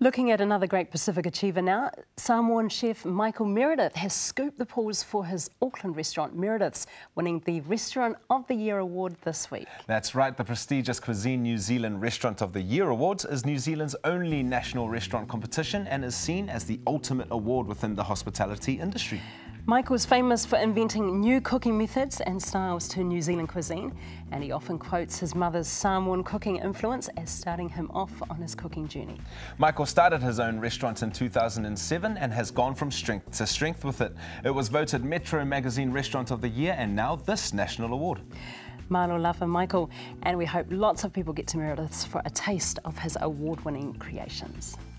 Looking at another great Pacific achiever now, Samoan chef Michael Meredith has scooped the pools for his Auckland restaurant Merediths, winning the Restaurant of the Year award this week. That's right, the prestigious Cuisine NZ Restaurant of the Year Awards is New Zealand's only national restaurant competition and is seen as the ultimate award within the hospitality industry. Michael's famous for inventing new cooking methods and styles to New Zealand cuisine, and he often quotes his mother's Samoan cooking influence as starting him off on his cooking journey. Michael started his own restaurant in 2007 and has gone from strength to strength with it. It was voted Metro Magazine Restaurant of the Year and now this national award. Malo lava Michael, and we hope lots of people get to Meredith's for a taste of his award-winning creations.